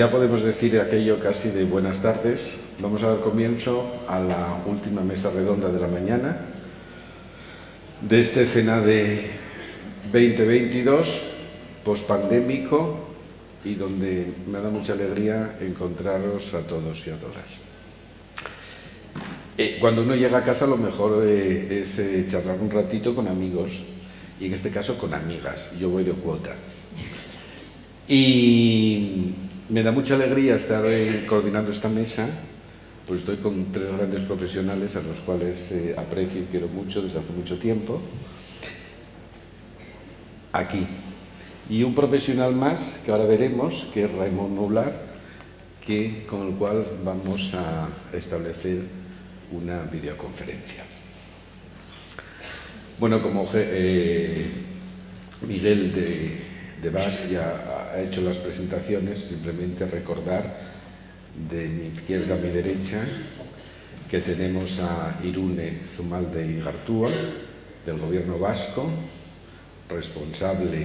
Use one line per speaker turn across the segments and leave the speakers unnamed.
Ya podemos decir aquello casi de buenas tardes. Vamos a dar comienzo a la última mesa redonda de la mañana de esta escena de 2022, pospandémico, y donde me da mucha alegría encontraros a todos y a todas. Cuando uno llega a casa, lo mejor es charlar un ratito con amigos, y en este caso con amigas. Yo voy de cuota. Y me da mucha alegría estar coordinando esta mesa, pues estoy con tres grandes profesionales a los cuales aprecio y quiero mucho desde hace mucho tiempo, aquí. Y un profesional más, que ahora veremos, que es Raimon Noblar, con el cual vamos a establecer una videoconferencia. Bueno, como Miguel de Bas ya ha hecho las presentaciones, simplemente recordar de mi izquierda a mi derecha que tenemos a Irune Zumalde Igartua, del Gobierno vasco, responsable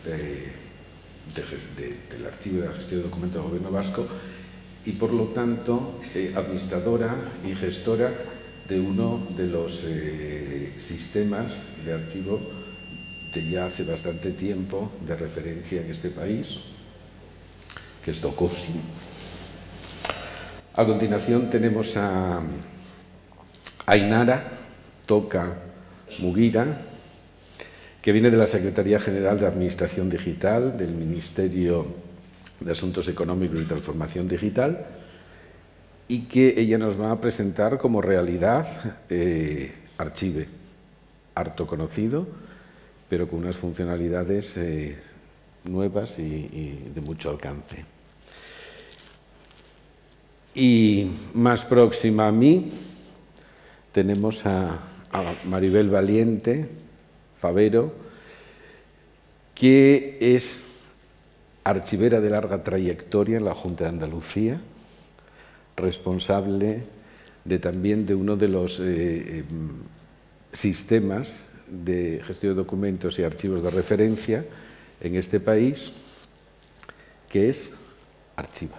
del Archivo de la Gestión de Documentos del Gobierno vasco y, por lo tanto, administradora y gestora de uno de los sistemas de archivo de ya hace bastante tiempo de referencia en este país, que es Dokusi. A continuación tenemos a Ainara Toca Mugira, que viene de la Secretaría General de Administración Digital del Ministerio de Asuntos Económicos y Transformación Digital, y que ella nos va a presentar como realidad Archive, harto conocido, pero con unas funcionalidades nuevas y de mucho alcance. Y más próxima a mí tenemos a Maribel Valiente Favero, que es archivera de larga trayectoria en la Junta de Andalucía, responsable también de uno de los sistemas de gestión de documentos y archivos de referencia en este país, que es Archiva.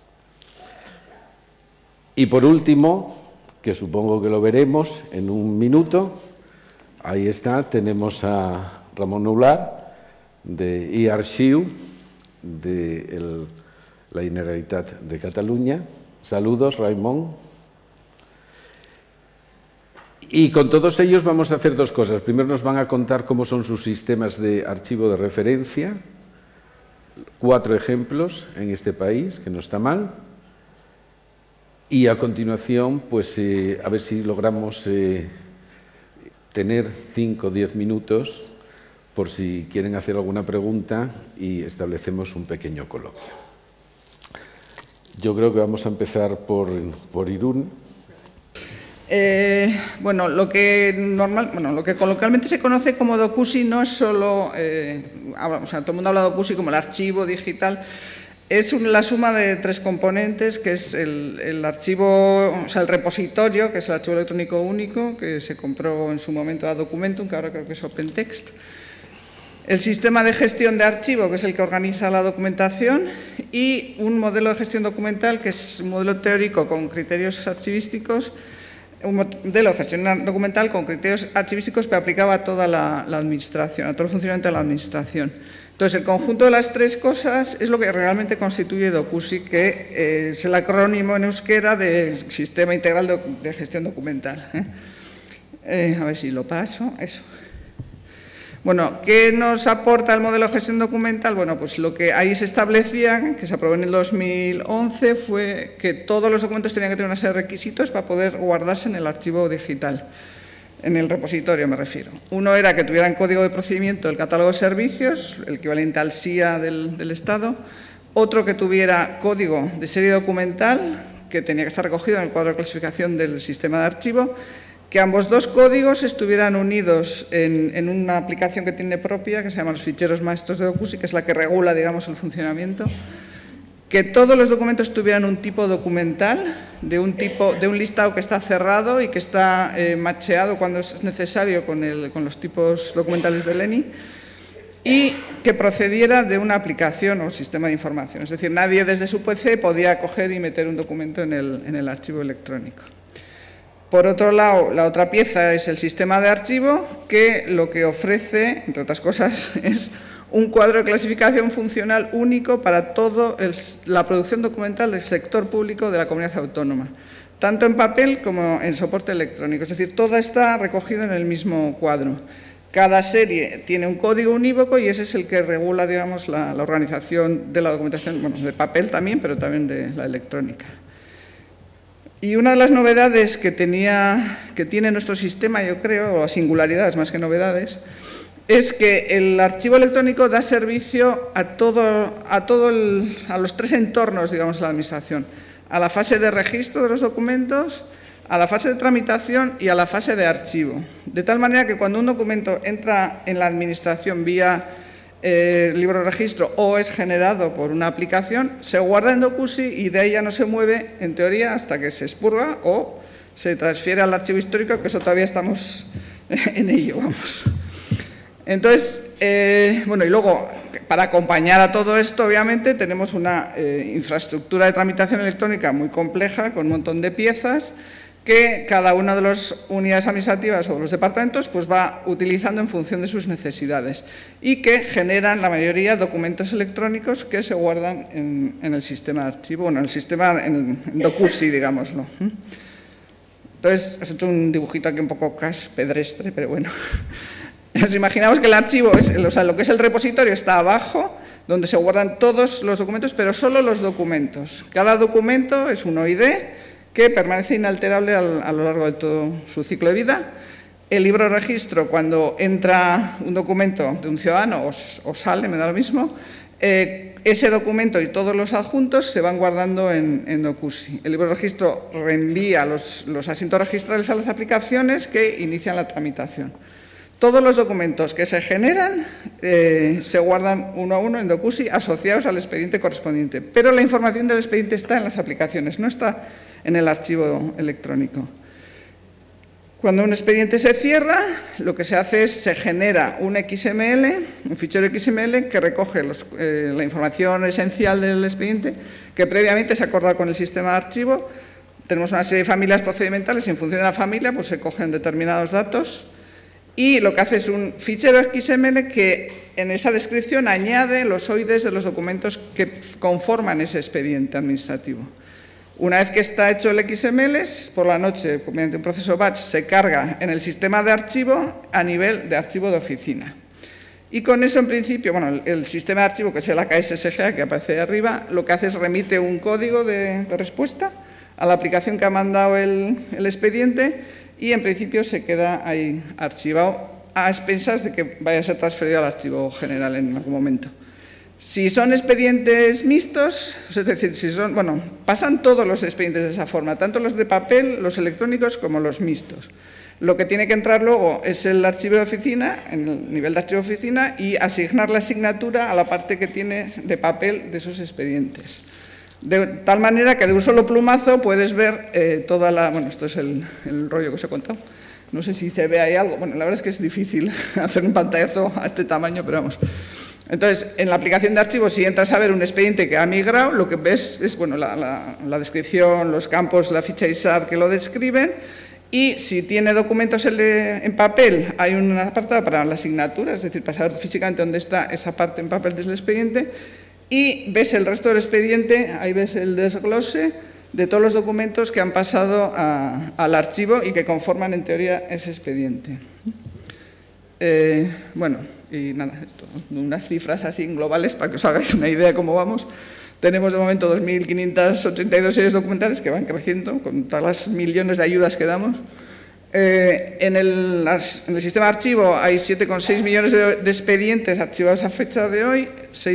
Y por último, que supongo que lo veremos en un minuto, ahí está, tenemos a Ramon Noblar, de eArchiu, de la Generalitat de Cataluña. Saludos, Raimon. Y con todos ellos vamos a hacer dos cosas. Primero nos van a contar cómo son sus sistemas de archivo de referencia, 4 ejemplos en este país, que no está mal. Y a continuación, pues a ver si logramos tener 5 o 10 minutos por si quieren hacer alguna pregunta y establecemos un pequeño coloquio. Yo creo que vamos a empezar por Irún.
Bueno, lo que coloquialmente se conoce como Dokusi no es solo, todo el mundo habla de Dokusi como el archivo digital, es la suma de 3 componentes, que es el archivo, el repositorio, que es el archivo electrónico único, que se compró en su momento a Documentum, que ahora creo que es OpenText. El sistema de gestión de archivo, que es el que organiza la documentación, y un modelo de gestión documental, que es un modelo teórico con criterios archivísticos, un modelo de gestión documental con criterios archivísticos que aplicaba a toda la administración, a todo el funcionamiento de la administración. Entonces, el conjunto de las 3 cosas es lo que realmente constituye Dokusi, que es el acrónimo en euskera de Sistema Integral de Gestión Documental. A ver si lo paso, eso. Bueno, ¿qué nos aporta el modelo de gestión documental? Bueno, pues lo que ahí se establecía, que se aprobó en el 2011, fue que todos los documentos tenían que tener una serie de requisitos para poder guardarse en el archivo digital, en el repositorio me refiero. Uno era que tuvieran código de procedimiento del catálogo de servicios, el equivalente al SIA del Estado. Otro que tuviera código de serie documental, que tenía que estar recogido en el cuadro de clasificación del sistema de archivo. Que ambos 2 códigos estuvieran unidos en una aplicación que tiene propia, que se llama los ficheros maestros de Dokusi, que es la que regula, digamos, el funcionamiento. Que todos los documentos tuvieran un tipo documental, de un listado que está cerrado y que está macheado cuando es necesario con los tipos documentales del ENI. y que procediera de una aplicación o sistema de información. Es decir, nadie desde su PC podía coger y meter un documento en el archivo electrónico. Por otro lado, la otra pieza es el sistema de archivo, que lo que ofrece, entre otras cosas, es un cuadro de clasificación funcional único para toda la producción documental del sector público de la comunidad autónoma, tanto en papel como en soporte electrónico. Es decir, todo está recogido en el mismo cuadro. Cada serie tiene un código unívoco y ese es el que regula, digamos, la organización de la documentación, bueno, de papel también, pero también de la electrónica. Y una de las novedades que tiene nuestro sistema, yo creo, o singularidades más que novedades, es que el archivo electrónico da servicio a los tres entornos, digamos, de la administración: a la fase de registro de los documentos, a la fase de tramitación y a la fase de archivo. De tal manera que cuando un documento entra en la administración vía libro de registro o es generado por una aplicación, se guarda en DocuSign y de ahí ya no se mueve, en teoría, hasta que se expurga o se transfiere al archivo histórico, que eso todavía estamos en ello, vamos. Entonces, bueno, y luego, para acompañar a todo esto, obviamente, tenemos una infraestructura de tramitación electrónica muy compleja, con un montón de piezas, que cada una de las unidades administrativas o los departamentos pues va utilizando en función de sus necesidades y que generan la mayoría documentos electrónicos que se guardan en el sistema de archivo, bueno, en DocuSign, digámoslo. Entonces, he hecho un dibujito aquí un poco pedestre, pero bueno. Nos imaginamos que el archivo, o sea, lo que es el repositorio está abajo, donde se guardan todos los documentos, pero solo los documentos. Cada documento es un OID que permanece inalterable a lo largo de todo su ciclo de vida. El libro de registro, cuando entra un documento de un ciudadano o sale, me da lo mismo, ese documento y todos los adjuntos se van guardando en DocuSign. El libro de registro reenvía los asientos registrales a las aplicaciones que inician la tramitación. Todos los documentos que se generan se guardan uno a uno en DocuSign asociados al expediente correspondiente, pero la información del expediente está en las aplicaciones, no está en el archivo electrónico. Cuando un expediente se cierra, lo que se hace es se genera un XML, un fichero XML que recoge la información esencial del expediente que previamente se ha acordado con el sistema de archivo. Tenemos una serie de familias procedimentales y en función de la familia pues se cogen determinados datos y lo que hace es un fichero XML que en esa descripción añade los OIDs de los documentos que conforman ese expediente administrativo. Una vez que está hecho el XML, por la noche, mediante un proceso batch, se carga en el sistema de archivo a nivel de archivo de oficina. Y con eso, en principio, bueno, el sistema de archivo, que es el AKS-SGA, que aparece de arriba, lo que hace es remite un código de respuesta a la aplicación que ha mandado el expediente y, en principio, se queda ahí archivado a expensas de que vaya a ser transferido al archivo general en algún momento. Si son expedientes mixtos, es decir, pasan todos los expedientes de esa forma, tanto los de papel, los electrónicos, como los mixtos. Lo que tiene que entrar luego es el archivo de oficina, en el nivel de archivo de oficina, y asignar la asignatura a la parte que tiene de papel de esos expedientes. De tal manera que de un solo plumazo puedes ver toda la... Bueno, esto es el rollo que os he contado. No sé si se ve ahí algo. Bueno, la verdad es que es difícil hacer un pantallazo a este tamaño, pero vamos... Entonces, en la aplicación de archivos, si entras a ver un expediente que ha migrado, lo que ves es bueno, la descripción, los campos, la ficha ISAD que lo describen, y si tiene documentos en papel, hay un apartado para la asignatura, es decir, para saber físicamente dónde está esa parte en papel del expediente, y ves el resto del expediente, ahí ves el desglose de todos los documentos que han pasado al archivo y que conforman, en teoría, ese expediente. Bueno... Y nada, esto, unas cifras así globales para que os hagáis una idea de cómo vamos. Tenemos de momento 2.582 series documentales que van creciendo con todas las millones de ayudas que damos. En el sistema de archivo hay 7,6 millones de expedientes archivados a fecha de hoy,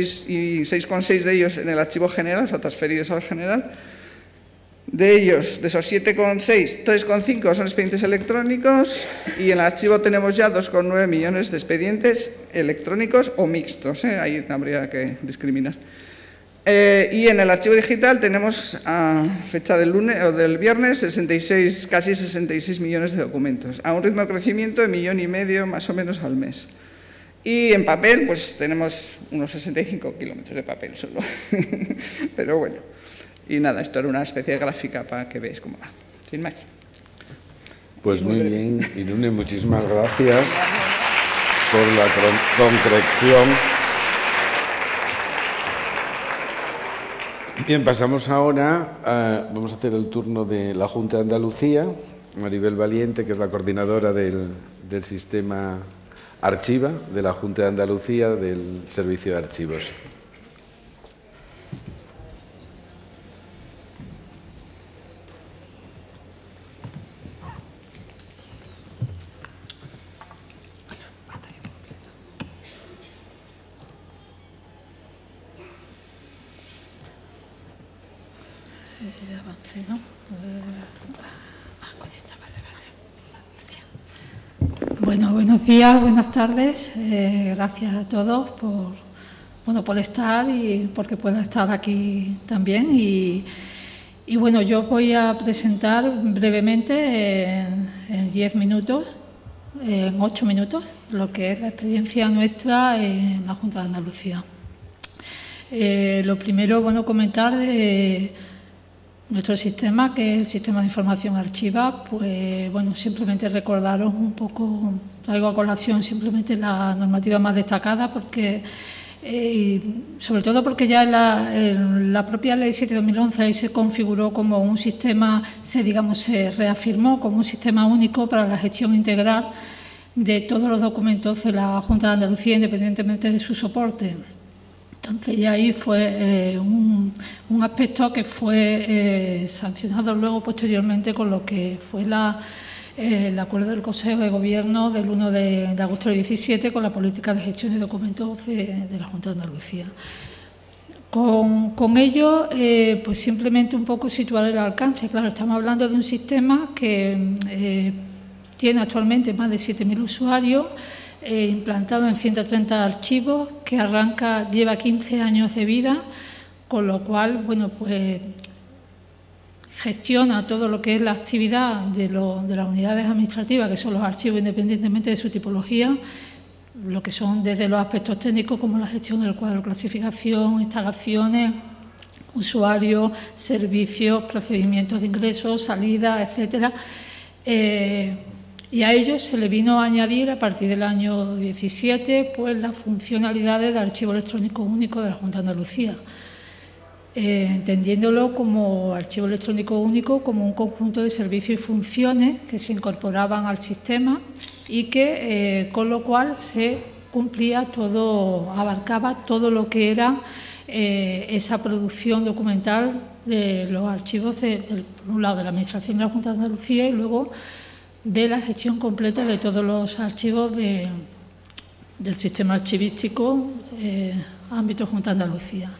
6,6 de ellos en el archivo general, o sea, transferidos al general. De ellos, de esos 7,6, 3,5 son expedientes electrónicos y en el archivo tenemos ya 2,9 millones de expedientes electrónicos o mixtos, ahí habría que discriminar. Y en el archivo digital tenemos a fecha del lunes o del viernes casi 66 millones de documentos, a un ritmo de crecimiento de 1,5 millones más o menos al mes. Y en papel, pues tenemos unos 65 kilómetros de papel solo. Pero bueno, y nada, esto era una especie de gráfica para que veáis cómo va, sin más.
Pues muy bien, Irune, muchísimas gracias por la concreción. Bien, pasamos ahora, vamos a hacer el turno de la Junta de Andalucía, Maribel Valiente, que es la coordinadora del sistema Archiva de la Junta de Andalucía del Servicio de Archivos.
Bueno, buenos días, buenas tardes. Gracias a todos por estar y porque pueda estar aquí también. Y bueno, yo voy a presentar brevemente en 10 minutos, en 8 minutos, lo que es la experiencia nuestra en la Junta de Andalucía. Lo primero, bueno, comentar de nuestro sistema, que es el sistema de información Archiva, pues bueno, simplemente recordaros un poco, traigo a colación simplemente la normativa más destacada, porque sobre todo porque ya en la propia Ley 7/2011 ahí se configuró como un sistema, se reafirmó como un sistema único para la gestión integral de todos los documentos de la Junta de Andalucía, independientemente de su soporte. Entonces, ya ahí fue un aspecto que fue sancionado luego posteriormente con lo que fue el acuerdo del Consejo de Gobierno del 1 de agosto del 17 con la política de gestión de documentos de la Junta de Andalucía. Con ello, pues simplemente un poco situar el alcance. Claro, estamos hablando de un sistema que tiene actualmente más de 7.000 usuarios, implantado en 130 archivos, que lleva 15 años de vida, con lo cual, bueno, pues gestiona todo lo que es la actividad de las unidades administrativas, que son los archivos independientemente de su tipología, lo que son desde los aspectos técnicos como la gestión del cuadro de clasificación, instalaciones, usuarios, servicios, procedimientos de ingresos, salida, etcétera. Y a ello se le vino a añadir a partir del año 17 pues las funcionalidades del Archivo Electrónico Único de la Junta de Andalucía, entendiéndolo como Archivo Electrónico Único como un conjunto de servicios y funciones que se incorporaban al sistema y que con lo cual se cumplía todo, abarcaba todo lo que era esa producción documental de los archivos por un lado de la Administración de la Junta de Andalucía y luego de la gestión completa de todos los archivos del sistema archivístico ámbito Junta de Andalucía.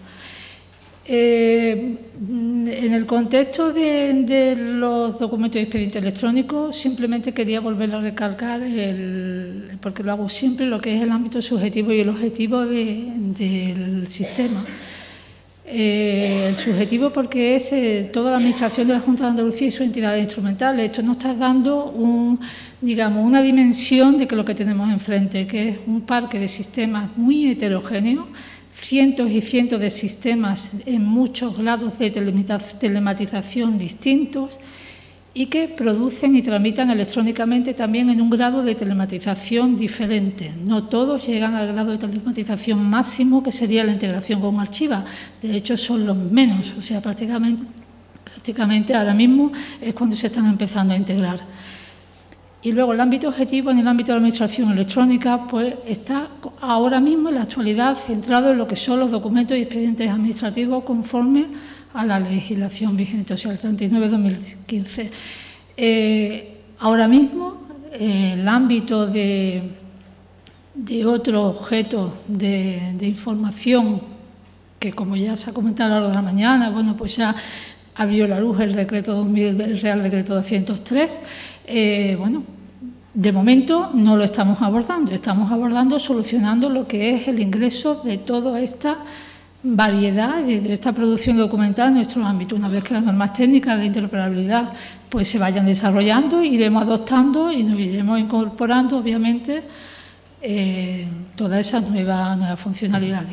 En el contexto de los documentos y expedientes electrónicos, simplemente quería volver a recalcar, porque lo hago siempre, lo que es el ámbito subjetivo y el objetivo del sistema. El subjetivo porque es toda la Administración de la Junta de Andalucía y sus entidades instrumentales. Esto nos está dando una dimensión de lo que tenemos enfrente, que es un parque de sistemas muy heterogéneo, cientos y cientos de sistemas en muchos grados de telematización distintos y que producen y tramitan electrónicamente también en un grado de telematización diferente. No todos llegan al grado de telematización máximo, que sería la integración con Archiva. De hecho, son los menos, o sea, prácticamente ahora mismo es cuando se están empezando a integrar. Y luego el ámbito objetivo, en el ámbito de la administración electrónica, pues está ahora mismo en la actualidad centrado en lo que son los documentos y expedientes administrativos conforme a la legislación vigente, o sea, el 39/2015. Ahora mismo, el ámbito de otro objeto de información que, como ya se ha comentado a lo largo de la mañana, bueno, pues ya abrió la luz el decreto 2000, el Real Decreto 203. Bueno, de momento no lo estamos abordando, solucionando lo que es el ingreso de toda esta variedad de esta producción documental en nuestro ámbito. Una vez que las normas técnicas de interoperabilidad pues se vayan desarrollando, iremos adoptando y nos iremos incorporando, obviamente, todas esas nuevas funcionalidades.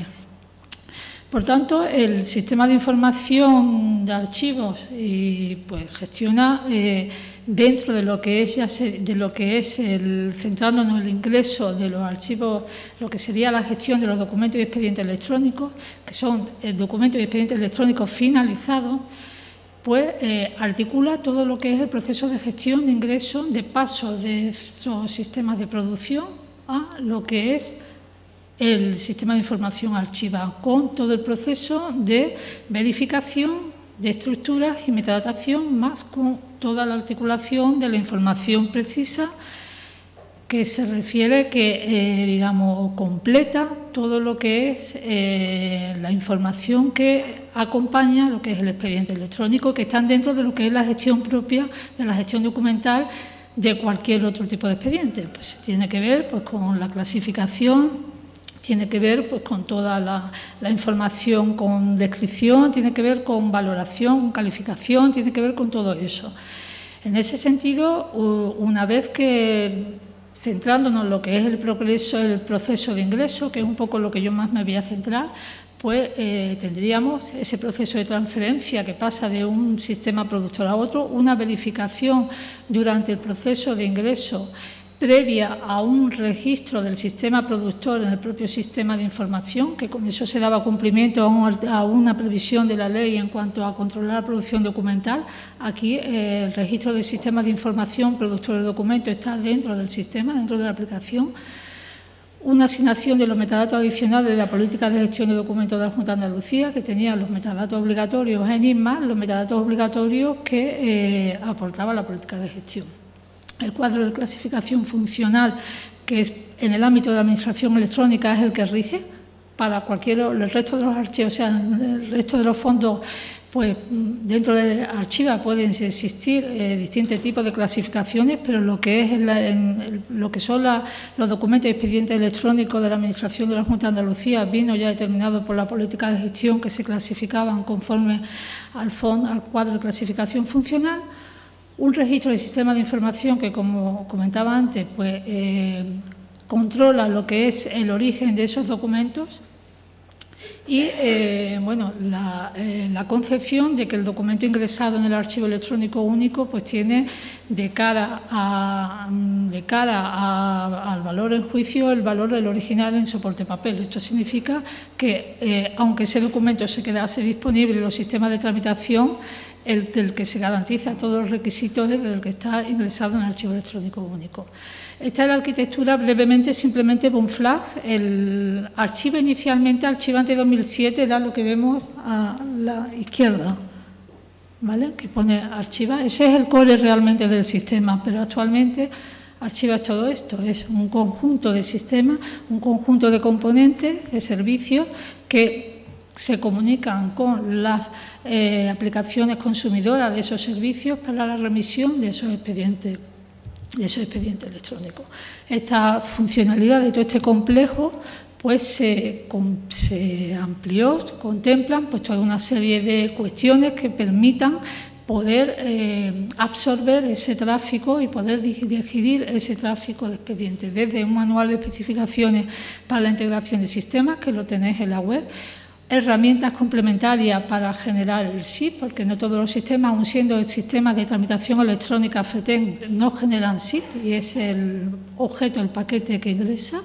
Por tanto, el sistema de información de archivos pues, gestiona dentro de lo que es, centrándonos en el ingreso de los archivos, lo que sería la gestión de los documentos y expedientes electrónicos, que son documentos y expedientes electrónicos finalizados, pues articula todo lo que es el proceso de gestión de ingreso, de paso de esos sistemas de producción a lo que es el sistema de información archivado, con todo el proceso de verificación de estructuras y metadatación, más con toda la articulación de la información precisa que se refiere que, digamos, completa todo lo que es la información que acompaña lo que es el expediente electrónico, que están dentro de lo que es la gestión propia de la gestión documental de cualquier otro tipo de expediente. Pues tiene que ver pues, con la clasificación, tiene que ver pues, con toda la información con descripción, tiene que ver con valoración, con calificación, tiene que ver con todo eso. En ese sentido, una vez que, centrándonos en lo que es el progreso, el proceso de ingreso, que es un poco lo que yo más me voy a centrar, pues tendríamos ese proceso de transferencia que pasa de un sistema productor a otro, una verificación durante el proceso de ingreso previa a un registro del sistema productor en el propio sistema de información, que con eso se daba cumplimiento a una previsión de la ley en cuanto a controlar la producción documental. Aquí el registro del sistema de información productor de documentos está dentro del sistema, dentro de la aplicación. Una asignación de los metadatos adicionales de la política de gestión de documentos de la Junta de Andalucía, que tenía los metadatos obligatorios en más los metadatos obligatorios que aportaba la política de gestión. El cuadro de clasificación funcional, que es en el ámbito de la administración electrónica, es el que rige para el resto de los archivos, o sea, el resto de los fondos, pues dentro de Archiva pueden existir distintos tipos de clasificaciones, pero lo que es lo que son los documentos y expedientes electrónicos de la administración de la Junta de Andalucía vino ya determinado por la política de gestión, que se clasificaban conforme al cuadro de clasificación funcional. Un registro del sistema de información que, como comentaba antes, pues, controla lo que es el origen de esos documentos y bueno, la concepción de que el documento ingresado en el archivo electrónico único pues tiene de cara al valor en juicio el valor del original en soporte papel. Esto significa que aunque ese documento se quedase disponible en los sistemas de tramitación, el del que se garantiza todos los requisitos es del que está ingresado en el archivo electrónico único. Esta es la arquitectura brevemente, simplemente por un flash. El archivo inicialmente, archivante 2007, era lo que vemos a la izquierda, ¿vale? Que pone Archiva. Ese es el core realmente del sistema, pero actualmente Archiva es todo esto, es un conjunto de sistemas, un conjunto de componentes, de servicios que se comunican con las aplicaciones consumidoras de esos servicios para la remisión de esos expedientes electrónicos. Esta funcionalidad de todo este complejo pues se amplió, contemplan pues toda una serie de cuestiones que permitan poder absorber ese tráfico y poder digerir ese tráfico de expedientes, desde un manual de especificaciones para la integración de sistemas, que lo tenéis en la web, herramientas complementarias para generar el SIP, porque no todos los sistemas, aun siendo el sistema de tramitación electrónica FETEN, no generan SIP y es el objeto, el paquete que ingresa.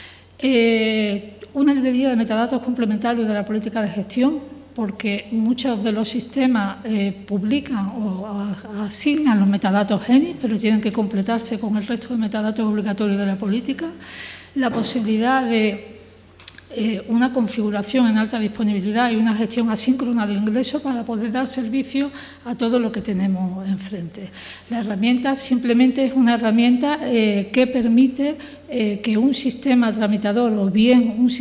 Una librería de metadatos complementarios de la política de gestión, porque muchos de los sistemas publican o asignan los metadatos GENI, pero tienen que completarse con el resto de metadatos obligatorios de la política. La posibilidad de una configuración en alta disponibilidad y una gestión asíncrona de ingreso para poder dar servicio a todo lo que tenemos enfrente. La herramienta simplemente es una herramienta que permite que un sistema tramitador o bien un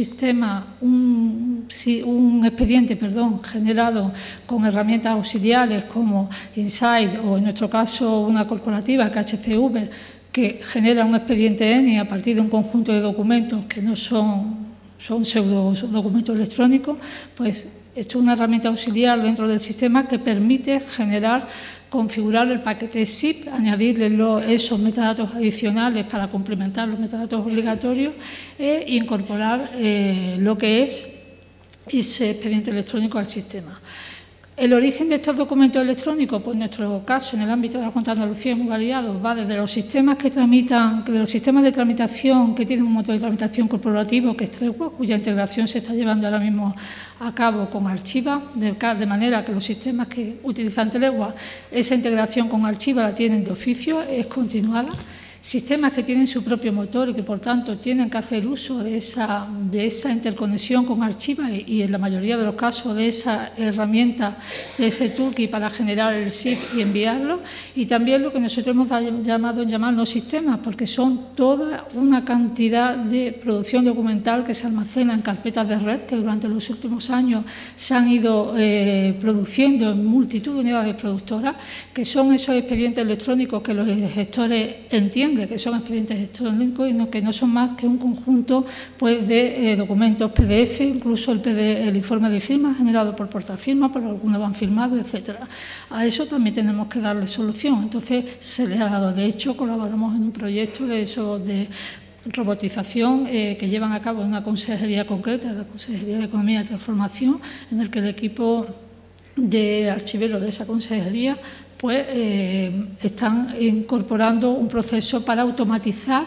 expediente generado con herramientas auxiliares como Insight o en nuestro caso una corporativa, KHCV, que genera un expediente ENI a partir de un conjunto de documentos que no son pseudo documentos electrónicos, pues Esto es una herramienta auxiliar dentro del sistema que permite configurar el paquete zip, añadirle esos metadatos adicionales para complementar los metadatos obligatorios e incorporar lo que es ese expediente electrónico al sistema. El origen de estos documentos electrónicos, pues en nuestro caso, en el ámbito de la Junta de Andalucía, es muy variado. Va desde los sistemas de tramitación que tienen un motor de tramitación corporativo, que es Tregua, cuya integración se está llevando ahora mismo a cabo con Archiva, de manera que los sistemas que utilizan Tregua, esa integración con Archiva la tienen de oficio, es continuada. Sistemas que tienen su propio motor y que, por tanto, tienen que hacer uso de esa interconexión con Archiva y, en la mayoría de los casos, de esa herramienta, de ese toolkit para generar el zip y enviarlo. Y también lo que nosotros hemos llamado los sistemas, porque son toda una cantidad de producción documental que se almacena en carpetas de red, que durante los últimos años se han ido produciendo en multitud de unidades productoras, que son esos expedientes electrónicos que los gestores entienden que son expedientes electrónicos y que no son más que un conjunto pues, de documentos PDF, incluso el informe de firma generado por portafirma, por algunos van firmados, etcétera. A eso también tenemos que darle solución. Entonces, se le ha dado. De hecho, colaboramos en un proyecto de robotización que llevan a cabo en una consejería concreta, la Consejería de Economía y Transformación, en el que el equipo de archiveros de esa consejería pues están incorporando un proceso para automatizar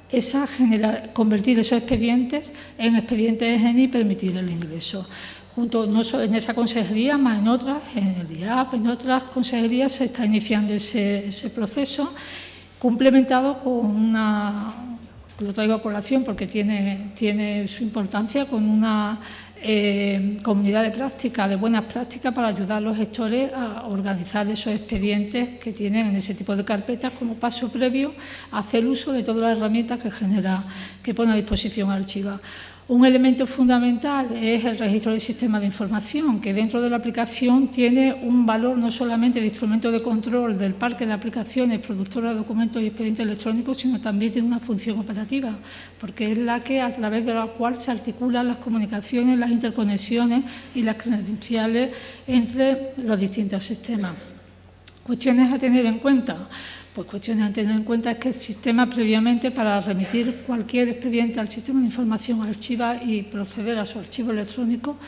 convertir esos expedientes en expedientes EGENI y permitir el ingreso. No solo en esa consejería, más en otras, en el IAP, en otras consejerías se está iniciando ese proceso, complementado con lo traigo a colación porque tiene su importancia, con una comunidad de práctica, de buenas prácticas para ayudar a los gestores a organizar esos expedientes que tienen en ese tipo de carpetas como paso previo a hacer uso de todas las herramientas que pone a disposición Archiva. Un elemento fundamental es el registro del sistema de información, que dentro de la aplicación tiene un valor no solamente de instrumento de control del parque de aplicaciones productoras de documentos y expedientes electrónicos, sino también tiene una función operativa, porque es la que a través de la cual se articulan las comunicaciones, las interconexiones y las credenciales entre los distintos sistemas. Cuestiones a tener en cuenta. Pues cuestiones a tener en cuenta es que el sistema previamente para remitir cualquier expediente al sistema de información Archiva y proceder a su archivo electrónico,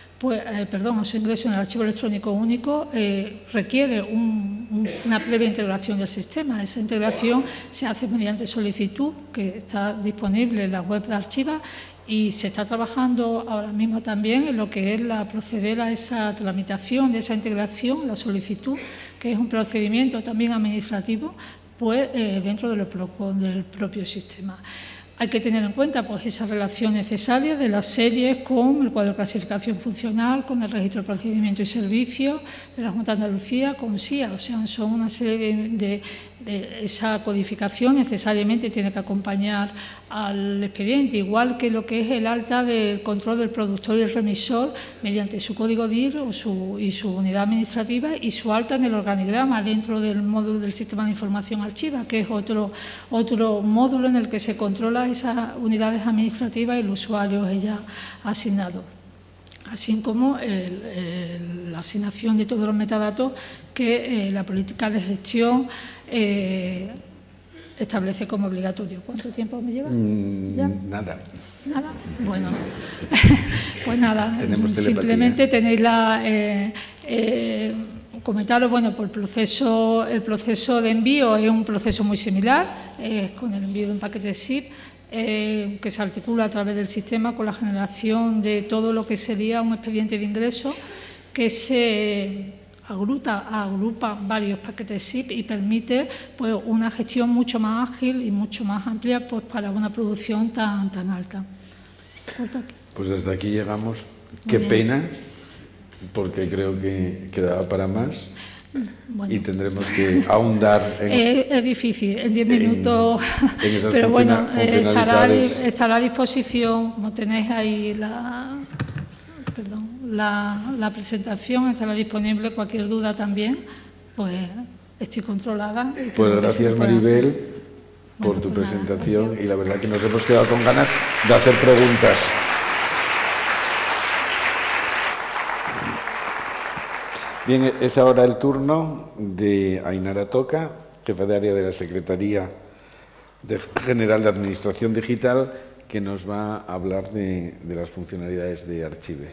a su ingreso en el archivo electrónico único, requiere una previa integración del sistema. Esa integración se hace mediante solicitud que está disponible en la web de Archiva y se está trabajando ahora mismo también en lo que es proceder a esa tramitación de esa integración, la solicitud, que es un procedimiento también administrativo, pues dentro del propio sistema. Hay que tener en cuenta pues, esa relación necesaria de las series con el cuadro de clasificación funcional, con el registro de procedimientos y servicios de la Junta de Andalucía, con SIA. O sea, son una serie de esa codificación necesariamente tiene que acompañar al expediente, igual que lo que es el alta del control del productor y remisor mediante su código DIR y su unidad administrativa y su alta en el organigrama dentro del módulo del sistema de información Archiva, que es otro módulo en el que se controla esas unidades administrativas y el usuario ella asignado, así como la asignación de todos los metadatos que la política de gestión establece como obligatorio. ¿Cuánto tiempo me lleva? ¿Ya?
Nada.
¿Nada? Bueno, pues nada,
Telepatía.
simplemente tenéis comentaros, bueno, por el proceso de envío es un proceso muy similar, con el envío de un paquete zip, que se articula a través del sistema con la generación de todo lo que sería un expediente de ingreso que se agrupa varios paquetes zip y permite pues, una gestión mucho más ágil y mucho más amplia pues, para una producción tan alta.
Pues desde aquí llegamos. Qué pena, porque creo que quedaba para más. Bueno, y tendremos que ahondar en...
Es difícil, en 10 minutos, pero bueno, estará a disposición, como tenéis ahí la presentación, estará disponible. Cualquier duda también, pues estoy controlada.
Pues gracias, Maribel, por tu presentación y la verdad que nos hemos quedado con ganas de hacer preguntas. Bien, es ahora el turno de Ainara Toca, jefa de área de la Secretaría General de Administración Digital, que nos va a hablar de las funcionalidades de Archive.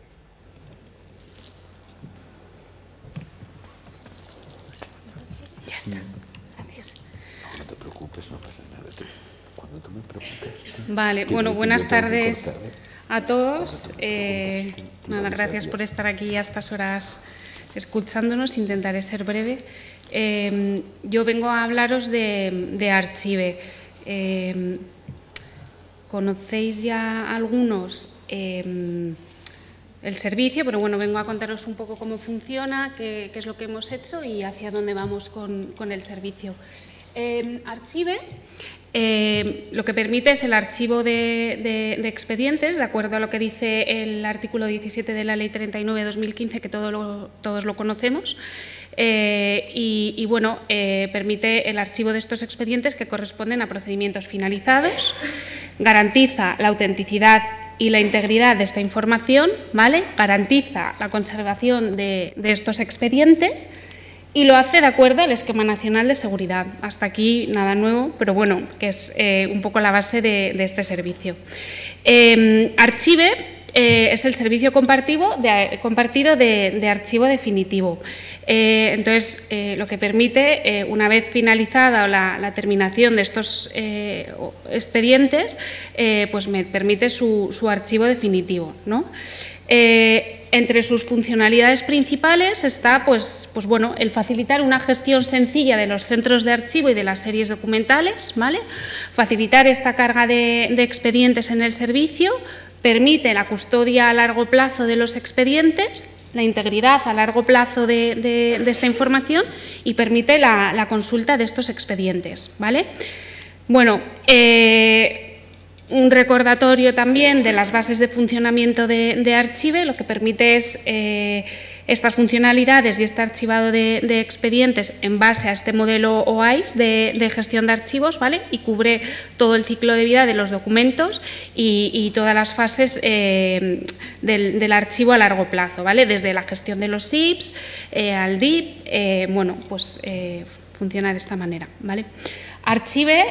Ya está. Gracias.
No te preocupes, no pasa nada. Cuando tú me preguntes...
Vale, bueno, buenas tardes a todos. Nada, gracias por estar aquí a estas horas escuchándonos. Intentaré ser breve. Yo vengo a hablaros de Archive. Conocéis ya algunos el servicio, pero bueno, vengo a contaros un poco cómo funciona, qué es lo que hemos hecho y hacia dónde vamos con el servicio. Archive lo que permite es el archivo de expedientes, de acuerdo a lo que dice el artículo 17 de la Ley 39/2015, que todos lo conocemos. Y bueno, permite el archivo de estos expedientes que corresponden a procedimientos finalizados, garantiza la autenticidad y la integridad de esta información, ¿vale? Garantiza la conservación de estos expedientes y lo hace de acuerdo al Esquema Nacional de Seguridad. Hasta aquí nada nuevo, pero bueno, que es un poco la base de este servicio. Archive es el servicio compartido de archivo definitivo. Entonces, lo que permite, una vez finalizada la terminación de estos expedientes, pues me permite su archivo definitivo, ¿no? Entre sus funcionalidades principales está pues bueno, el facilitar una gestión sencilla de los centros de archivo y de las series documentales, ¿vale? Facilitar esta carga de expedientes en el servicio, permite la custodia a largo plazo de los expedientes, la integridad a largo plazo de esta información y permite la consulta de estos expedientes, ¿vale? Bueno, un recordatorio también de las bases de funcionamiento de Archive, lo que permite es estas funcionalidades y este archivado de expedientes en base a este modelo OAIS de gestión de archivos, ¿vale? Y cubre todo el ciclo de vida de los documentos y todas las fases del archivo a largo plazo, ¿vale? Desde la gestión de los ZIPs al DIP, bueno, pues funciona de esta manera, ¿vale? Archive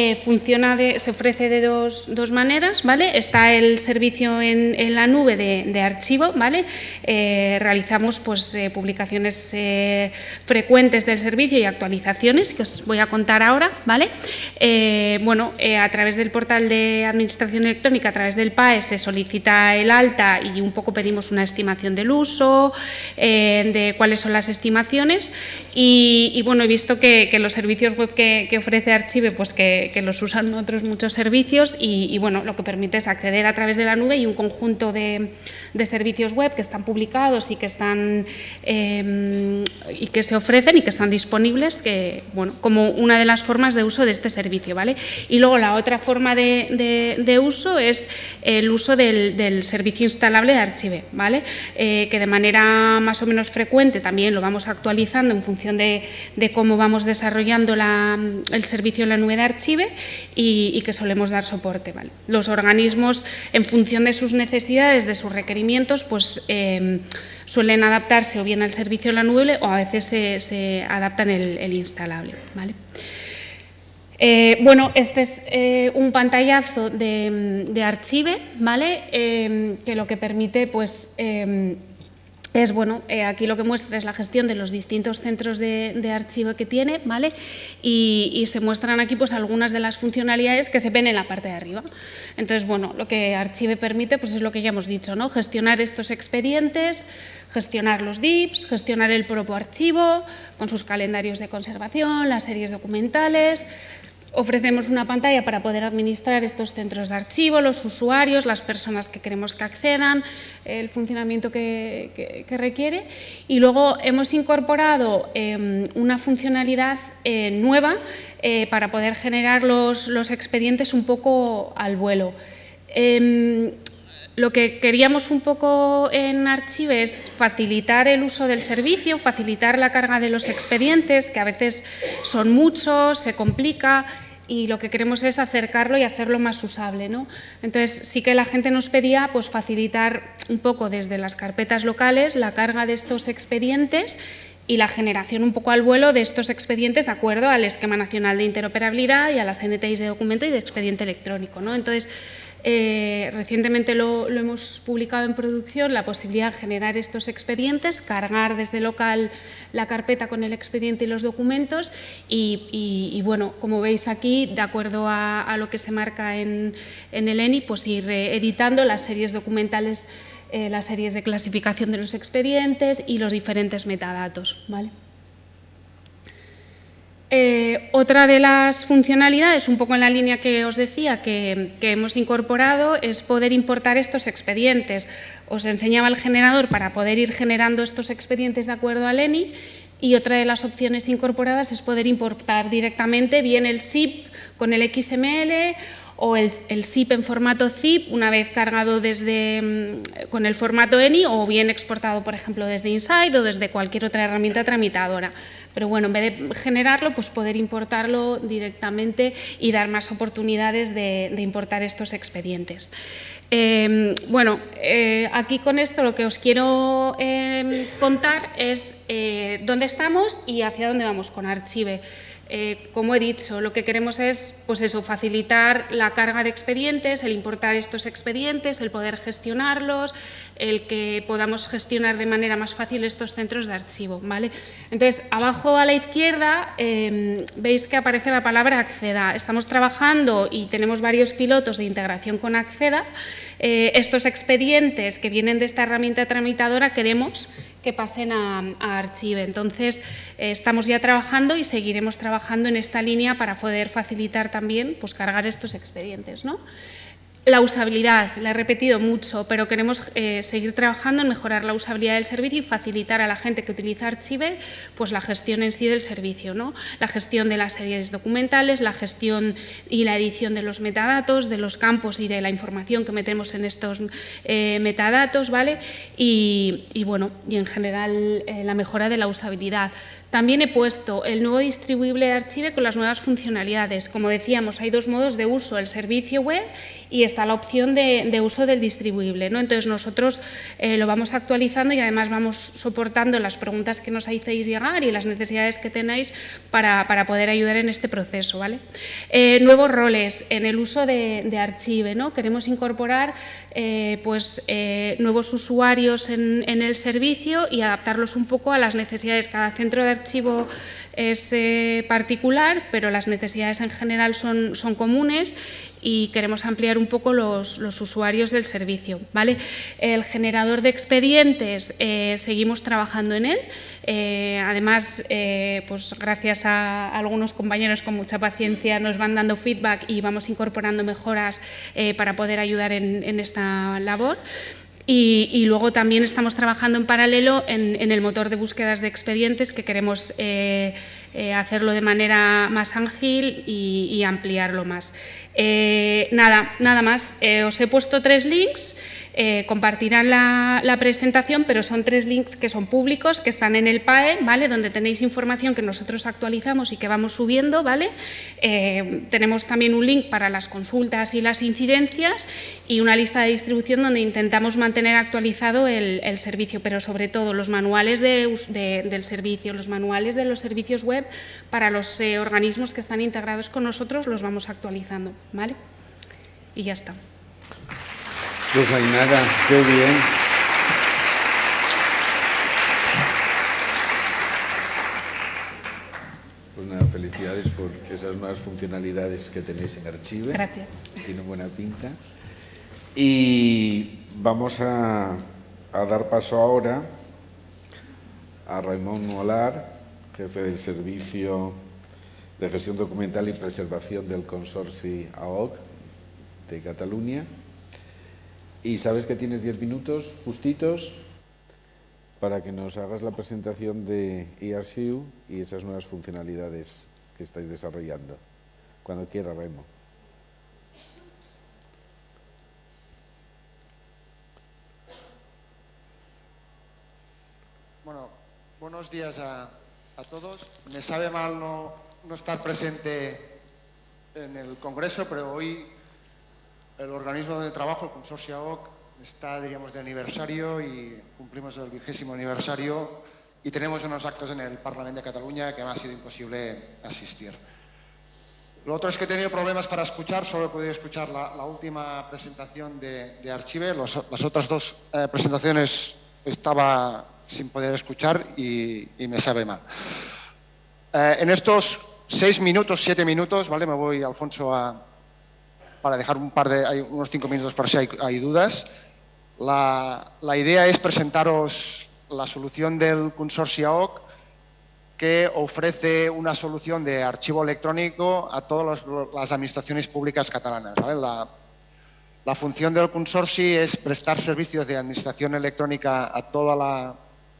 se ofrece de dos maneras, ¿vale? Está el servicio en la nube de archivo, ¿vale? Realizamos pues, publicaciones frecuentes del servicio y actualizaciones que os voy a contar ahora, ¿vale? Bueno, a través del portal de administración electrónica, a través del PAE, se solicita el alta y un poco pedimos una estimación del uso, de cuáles son las estimaciones y bueno, he visto que los servicios web que ofrece Archive, pues que los usan otros muchos servicios y bueno, lo que permite es acceder a través de la nube y un conjunto de servicios web que están publicados y que están y que se ofrecen y que están disponibles, que bueno, como una de las formas de uso de este servicio, ¿vale? Y luego la otra forma de uso es el uso del servicio instalable de Archive, ¿vale? Que de manera más o menos frecuente también lo vamos actualizando en función de cómo vamos desarrollando el servicio en la nube de Archive y que solemos dar soporte, ¿vale? Los organismos, en función de sus necesidades, de sus requerimientos, pues suelen adaptarse o bien al servicio en la nube o a veces se adaptan el instalable, ¿vale? Bueno, este es un pantallazo de Archive, ¿vale? Que lo que permite, pues, es, bueno, aquí lo que muestra es la gestión de los distintos centros de archivo que tiene, ¿vale? Y se muestran aquí pues algunas de las funcionalidades que se ven en la parte de arriba. Entonces, bueno, lo que Archive permite pues es lo que ya hemos dicho, ¿no? Gestionar estos expedientes, gestionar los DIPs, gestionar el propio archivo con sus calendarios de conservación, las series documentales. Ofrecemos una pantalla para poder administrar estos centros de archivo, los usuarios, las personas que queremos que accedan, el funcionamiento que requiere. Y luego hemos incorporado una funcionalidad nueva para poder generar los expedientes un poco al vuelo. Lo que queríamos un poco en Archive es facilitar el uso del servicio, facilitar la carga de los expedientes, que a veces son muchos, se complica. y lo que queremos es acercarlo y hacerlo más usable, ¿no? Entonces, sí que la gente nos pedía pues, facilitar un poco desde las carpetas locales la carga de estos expedientes y la generación un poco al vuelo de estos expedientes de acuerdo al Esquema Nacional de Interoperabilidad y a las NTIs de documento y de expediente electrónico, ¿no? Entonces, recientemente lo hemos publicado en producción, la posibilidad de generar estos expedientes, cargar desde local la carpeta con el expediente y los documentos y bueno, como veis aquí, de acuerdo a lo que se marca en el ENI, pues ir editando las series documentales, las series de clasificación de los expedientes y los diferentes metadatos, ¿vale? Otra de las funcionalidades, un poco en la línea que os decía, que hemos incorporado, es poder importar estos expedientes. Os enseñaba el generador para poder ir generando estos expedientes de acuerdo al ENI, y otra de las opciones incorporadas es poder importar directamente bien el ZIP con el XML o el ZIP en formato ZIP una vez cargado con el formato ENI o bien exportado, por ejemplo, desde Insight o desde cualquier otra herramienta tramitadora. Pero bueno, en vez de generarlo, pues poder importarlo directamente y dar más oportunidades de importar estos expedientes. Bueno, aquí con esto lo que os quiero contar es dónde estamos y hacia dónde vamos con Archive. Como he dicho, lo que queremos es pues eso, facilitar la carga de expedientes, el importar estos expedientes, el poder gestionarlos, el que podamos gestionar de manera más fácil estos centros de archivo, ¿vale? Entonces, abajo a la izquierda veis que aparece la palabra Acceda. Estamos trabajando y tenemos varios pilotos de integración con Acceda. Estos expedientes que vienen de esta herramienta tramitadora queremos que pasen a Archive. Entonces, estamos ya trabajando y seguiremos trabajando en esta línea para poder facilitar también pues, cargar estos expedientes, ¿no? La usabilidad, la he repetido mucho, pero queremos seguir trabajando en mejorar la usabilidad del servicio y facilitar a la gente que utiliza Archive pues, la gestión en sí del servicio, ¿no? La gestión de las series documentales, la gestión y la edición de los metadatos, de los campos y de la información que metemos en estos metadatos, ¿vale? Y bueno, y en general la mejora de la usabilidad. También he puesto el nuevo distribuible de Archive con las nuevas funcionalidades. Como decíamos, hay dos modos de uso, el servicio web y está la opción de uso del distribuible, ¿no? Entonces, nosotros lo vamos actualizando y además vamos soportando las preguntas que nos hacéis llegar y las necesidades que tenéis para poder ayudar en este proceso, ¿vale? Nuevos roles en el uso de Archive, ¿no? Queremos incorporar nuevos usuarios en el servicio y adaptarlos un poco a las necesidades. Cada centro de archivo es particular, pero las necesidades en general son comunes y queremos ampliar un poco los usuarios del servicio, ¿vale? El generador de expedientes, seguimos trabajando en él. Además, pues gracias a algunos compañeros con mucha paciencia nos van dando feedback y vamos incorporando mejoras para poder ayudar en esta labor. Y luego también estamos trabajando en paralelo en el motor de búsquedas de expedientes, que queremos hacerlo de manera más ágil y ampliarlo más. Nada más. Os he puesto 3 links. Compartirán la presentación, pero son 3 links que son públicos, que están en el PAE, ¿vale? Donde tenéis información que nosotros actualizamos y que vamos subiendo, ¿vale? Tenemos también un link para las consultas y las incidencias y una lista de distribución donde intentamos mantener actualizado el servicio, pero sobre todo los manuales del servicio, los manuales de los servicios web para los organismos que están integrados con nosotros los vamos actualizando, ¿vale? Y ya está.
Pues Ainara, qué bien. Pues nada, felicidades por esas nuevas funcionalidades que tenéis en Archive.
Gracias.
Tienen buena pinta. Y vamos a dar paso ahora a Raimon Nualar, jefe del Servicio de Gestión Documental y Preservación del Consorci AOC de Cataluña. Y sabes que tienes 10 minutos justitos para que nos hagas la presentación de eArchive y esas nuevas funcionalidades que estáis desarrollando. Cuando quiera, Raimon.
Bueno, buenos días a todos. Me sabe mal no estar presente en el Congreso, pero hoy el organismo de trabajo, el Consorcio AOC, está, diríamos, de aniversario y cumplimos el 20º aniversario y tenemos unos actos en el Parlamento de Cataluña que me ha sido imposible asistir. Lo otro es que he tenido problemas para escuchar, solo he podido escuchar la última presentación de Archive, las otras dos presentaciones estaba sin poder escuchar y me sabe mal. En estos 6 minutos, 7 minutos, ¿vale? Me voy, Alfonso, para dejar unos 5 minutos para si hay dudas. La idea es presentaros la solución del Consorcio AOC, que ofrece una solución de archivo electrónico a todas las administraciones públicas catalanas, ¿vale? La función del consorci es prestar servicios de administración electrónica a todo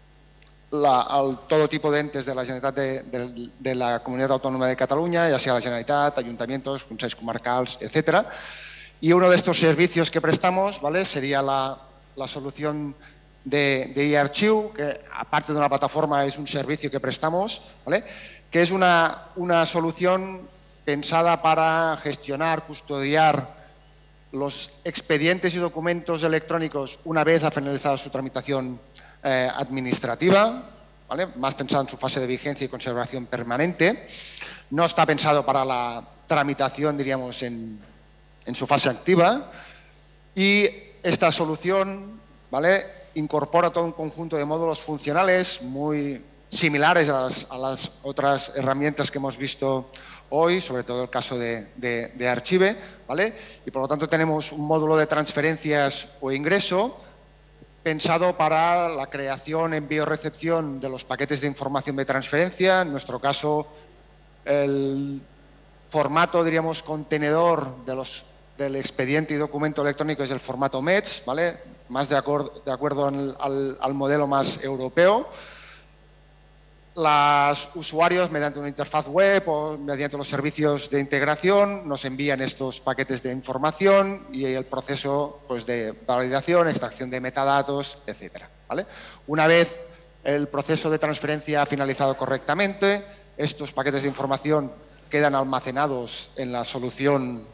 tipo de entes de la Generalitat de la Comunidad Autónoma de Cataluña, ya sea la Generalitat, ayuntamientos, consells comarcals, etc. Y uno de estos servicios que prestamos, ¿vale?, sería la solución de eArchiu, que aparte de una plataforma es un servicio que prestamos, ¿vale?, que es una solución pensada para gestionar, custodiar los expedientes y documentos electrónicos una vez ha finalizado su tramitación administrativa, ¿vale?, más pensado en su fase de vigencia y conservación permanente. No está pensado para la tramitación, diríamos, en su fase activa. Y esta solución, ¿vale?, incorpora todo un conjunto de módulos funcionales muy similares a las otras herramientas que hemos visto hoy, sobre todo el caso de Archive, ¿vale? Y por lo tanto tenemos un módulo de transferencias o ingreso pensado para la creación, envío, recepción de los paquetes de información de transferencia. En nuestro caso, el formato, diríamos, contenedor del expediente y documento electrónico es el formato METS, ¿vale?, más de acuerdo al modelo más europeo. Los usuarios, mediante una interfaz web o mediante los servicios de integración, nos envían estos paquetes de información y el proceso, pues, de validación, extracción de metadatos, etcétera, ¿vale? Una vez el proceso de transferencia ha finalizado correctamente, estos paquetes de información quedan almacenados en la solución,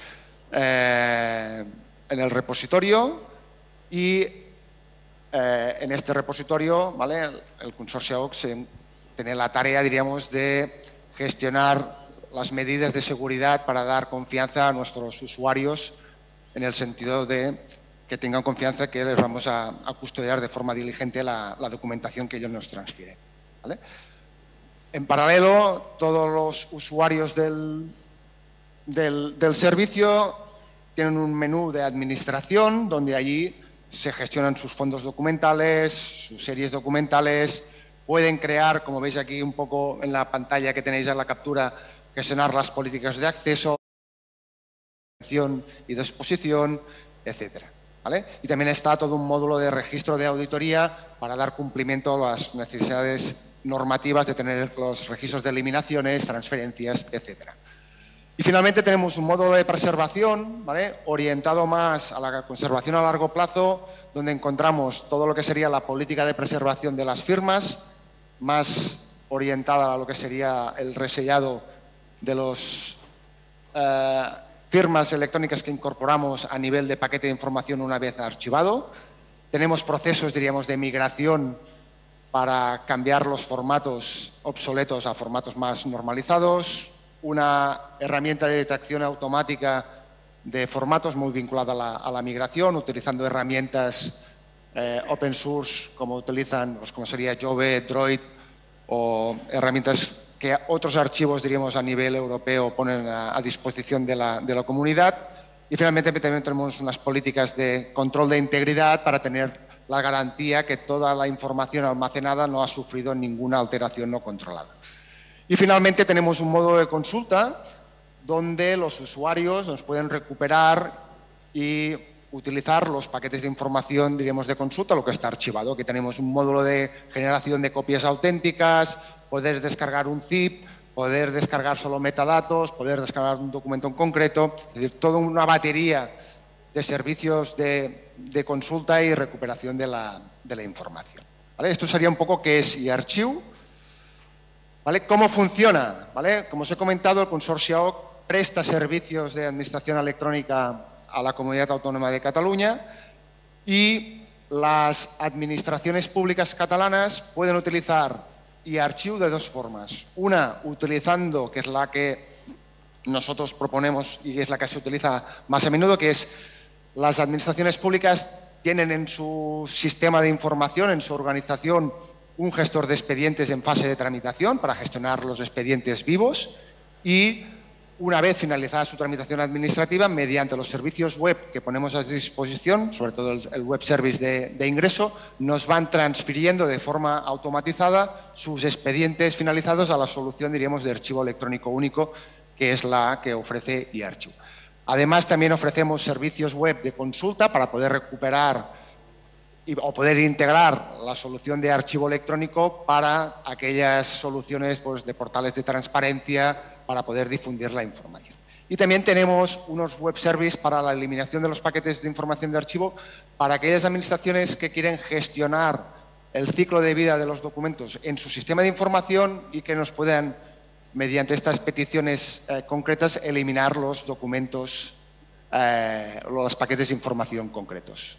en el repositorio, y en este repositorio, ¿vale?, el Consorcio AOC tiene la tarea, diríamos, de gestionar las medidas de seguridad para dar confianza a nuestros usuarios, en el sentido de que tengan confianza que les vamos a custodiar de forma diligente la documentación que ellos nos transfieren, ¿vale? En paralelo, todos los usuarios del servicio tienen un menú de administración donde allí se gestionan sus fondos documentales, sus series documentales, pueden crear, como veis aquí un poco en la pantalla que tenéis en la captura, gestionar las políticas de acceso y de exposición, etcétera, ¿vale? Y también está todo un módulo de registro de auditoría para dar cumplimiento a las necesidades normativas de tener los registros de eliminaciones, transferencias, etcétera. Y finalmente tenemos un módulo de preservación, ¿vale?, orientado más a la conservación a largo plazo, donde encontramos todo lo que sería la política de preservación de las firmas, más orientada a lo que sería el resellado de las firmas electrónicas que incorporamos a nivel de paquete de información una vez archivado. Tenemos procesos, diríamos, de migración para cambiar los formatos obsoletos a formatos más normalizados, una herramienta de detección automática de formatos muy vinculada a la migración, utilizando herramientas open source como utilizan, pues, como sería Jove, Droid, o herramientas que otros archivos, diríamos, a nivel europeo ponen a disposición de la comunidad. Y finalmente también tenemos unas políticas de control de integridad para tener la garantía que toda la información almacenada no ha sufrido ninguna alteración no controlada. Y finalmente tenemos un módulo de consulta donde los usuarios nos pueden recuperar y utilizar los paquetes de información, diríamos, de consulta, lo que está archivado. Aquí tenemos un módulo de generación de copias auténticas, poder descargar un zip, poder descargar solo metadatos, poder descargar un documento en concreto, es decir, toda una batería de servicios de consulta y recuperación de la información, ¿vale? Esto sería un poco qué es eArchiu, ¿vale? ¿Cómo funciona? ¿Vale? Como os he comentado, el Consorcio AOC presta servicios de administración electrónica a la Comunidad Autónoma de Cataluña y las administraciones públicas catalanas pueden utilizar eArchiu de dos formas. Una, utilizando, que es la que nosotros proponemos y es la que se utiliza más a menudo, que es las administraciones públicas tienen en su sistema de información, en su organización, un gestor de expedientes en fase de tramitación para gestionar los expedientes vivos y una vez finalizada su tramitación administrativa, mediante los servicios web que ponemos a disposición, sobre todo el web service de ingreso, nos van transfiriendo de forma automatizada sus expedientes finalizados a la solución, diríamos, de archivo electrónico único, que es la que ofrece eArchiu. Además, también ofrecemos servicios web de consulta para poder recuperar o poder integrar la solución de archivo electrónico para aquellas soluciones pues, de portales de transparencia, para poder difundir la información. Y también tenemos unos web services para la eliminación de los paquetes de información de archivo para aquellas administraciones que quieren gestionar el ciclo de vida de los documentos en su sistema de información y que nos puedan, mediante estas peticiones concretas, eliminar los documentos o los paquetes de información concretos.